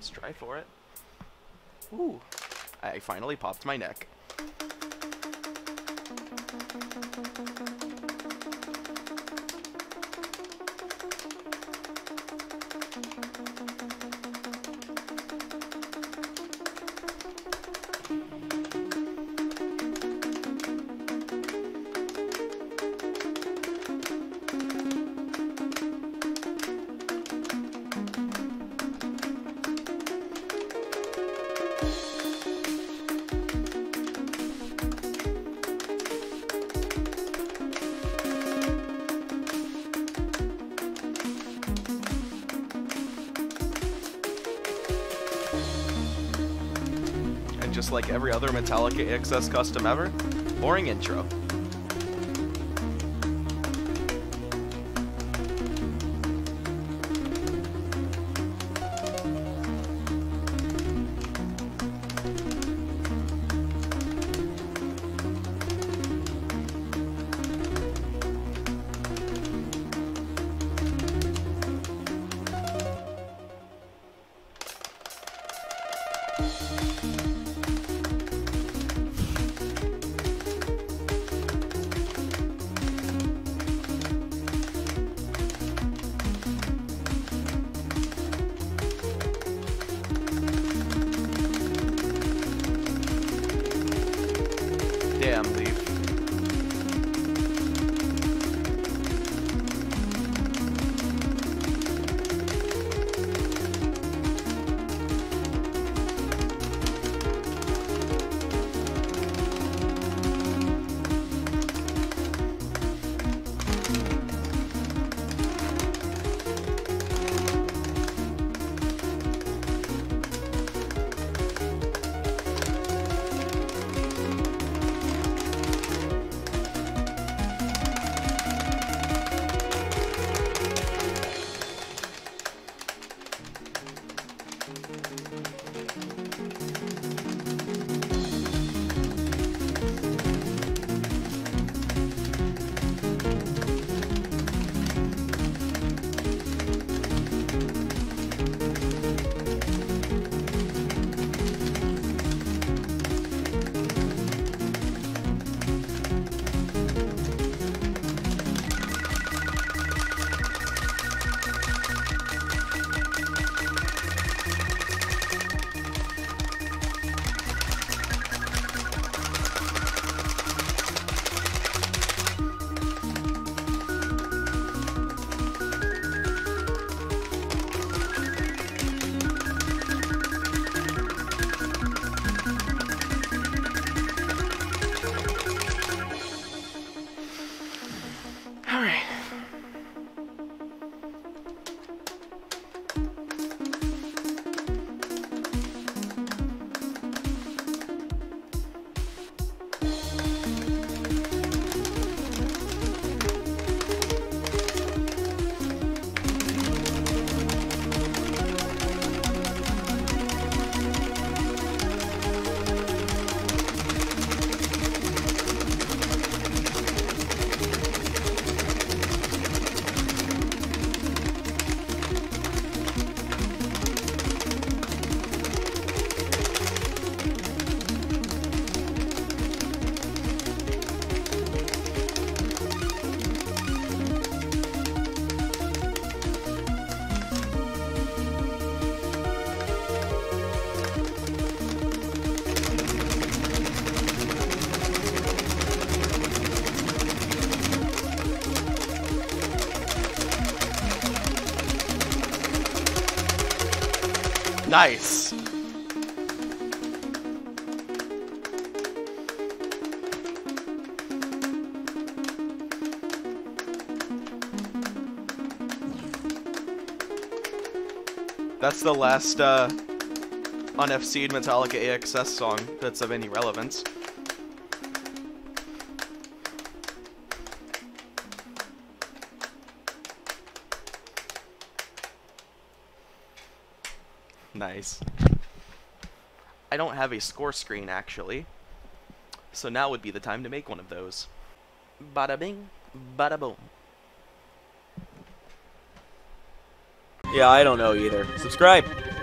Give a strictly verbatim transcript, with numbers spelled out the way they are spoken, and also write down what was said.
Let's try for it. Ooh, I finally popped my neck. Just like every other Metallica A X S custom ever, boring intro. Damn, Leaf. Nice. That's the last uh, unFC'd Metallica A X S song that's of any relevance. Nice. I don't have a score screen, actually. So now would be the time to make one of those. Bada bing, bada boom. Yeah, I don't know either. Subscribe.